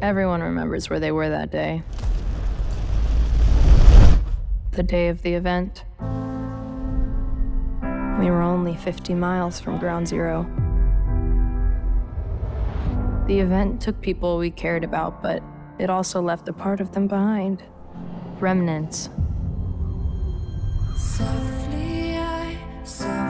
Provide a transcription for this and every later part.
Everyone remembers where they were that day. The day of the event. We were only 50 miles from Ground Zero. The event took people we cared about, but it also left a part of them behind. Remnants. Softly I'm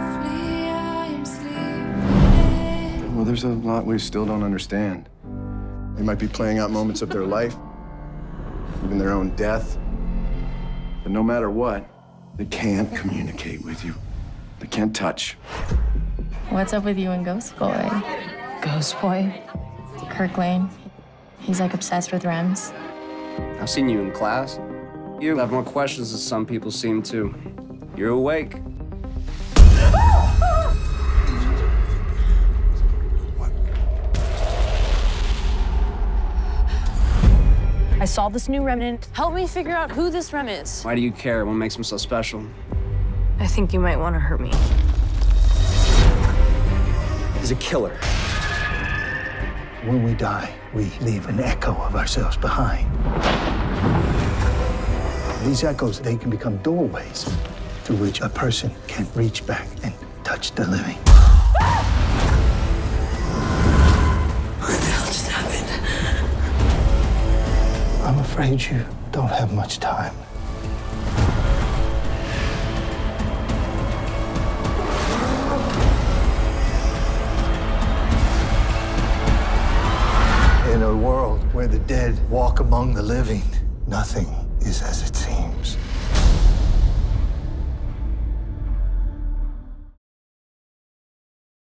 sleeping. Well, there's a lot we still don't understand. They might be playing out moments of their life, even their own death. But no matter what, they can't communicate with you. They can't touch. What's up with you and Ghost Boy? Ghost Boy? Kirk Lane. He's like obsessed with REMs. I've seen you in class. You have more questions than some people seem to. You're awake. I saw this new remnant. Help me figure out who this rem is. Why do you care? What makes him so special? I think you might want to hurt me. He's a killer. When we die, we leave an echo of ourselves behind. These echoes, they can become doorways through which a person can reach back and touch the living. What the hell just happened? I'm afraid you don't have much time. In a world where the dead walk among the living, nothing is as it seems.